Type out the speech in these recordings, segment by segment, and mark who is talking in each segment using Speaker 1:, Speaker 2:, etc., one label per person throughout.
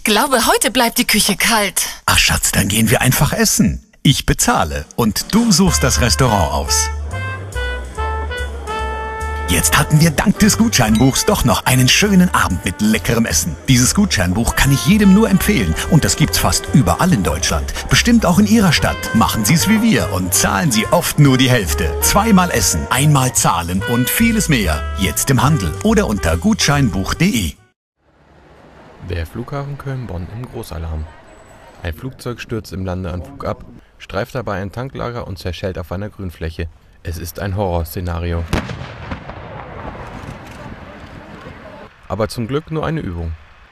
Speaker 1: glaube, heute bleibt die Küche kalt.
Speaker 2: Ach Schatz, dann gehen wir einfach essen. Ich bezahle und du suchst das Restaurant aus. Jetzt hatten wir dank des Gutscheinbuchs doch noch einen schönen Abend mit leckerem Essen. Dieses Gutscheinbuch kann ich jedem nur empfehlen und das gibt's fast überall in Deutschland. Bestimmt auch in Ihrer Stadt. Machen Sie es wie wir und zahlen Sie oft nur die Hälfte. Zweimal essen, einmal zahlen und vieles mehr. Jetzt im Handel oder unter gutscheinbuch.de.
Speaker 3: Der Flughafen Köln-Bonn im Großalarm. Ein Flugzeug stürzt im Landeanflug ab, streift dabei ein Tanklager und zerschellt auf einer Grünfläche. Es ist ein Horrorszenario. Aber zum Glück nur eine Übung.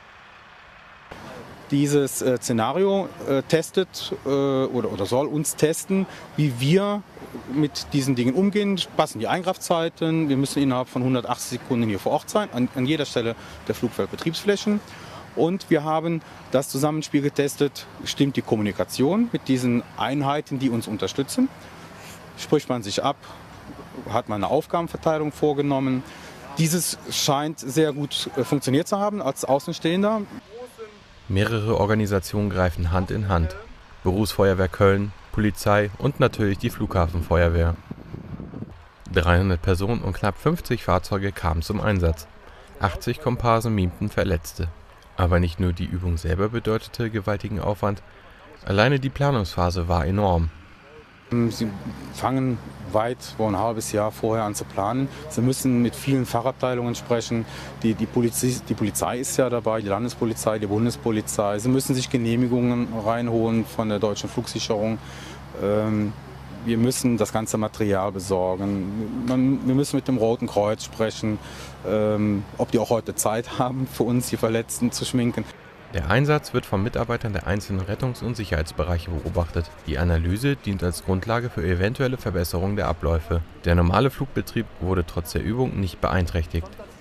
Speaker 4: Dieses Szenario testet oder soll uns testen, wie wir mit diesen Dingen umgehen. Passen die Eingreifzeiten. Wir müssen innerhalb von 180 Sekunden hier vor Ort sein, an jeder Stelle der Flugfeldbetriebsflächen. Und wir haben das Zusammenspiel getestet, stimmt die Kommunikation mit diesen Einheiten, die uns unterstützen. Spricht man sich ab, hat man eine Aufgabenverteilung vorgenommen. Dieses scheint sehr gut funktioniert zu haben als Außenstehender.
Speaker 3: Mehrere Organisationen greifen Hand in Hand. Berufsfeuerwehr Köln, Polizei und natürlich die Flughafenfeuerwehr. 300 Personen und knapp 50 Fahrzeuge kamen zum Einsatz. 80 Komparsen mimten Verletzte. Aber nicht nur die Übung selber bedeutete gewaltigen Aufwand, alleine die Planungsphase war enorm.
Speaker 4: Sie fangen wohl ein halbes Jahr vorher an zu planen. Sie müssen mit vielen Fachabteilungen sprechen. Die Polizei ist ja dabei, die Landespolizei, die Bundespolizei. Sie müssen sich Genehmigungen reinholen von der Deutschen Flugsicherung. Wir müssen das ganze Material besorgen. Wir müssen mit dem Roten Kreuz sprechen, ob die auch heute Zeit haben, für uns die Verletzten zu schminken.
Speaker 3: Der Einsatz wird von Mitarbeitern der einzelnen Rettungs- und Sicherheitsbereiche beobachtet. Die Analyse dient als Grundlage für eventuelle Verbesserungen der Abläufe. Der normale Flugbetrieb wurde trotz der Übung nicht beeinträchtigt.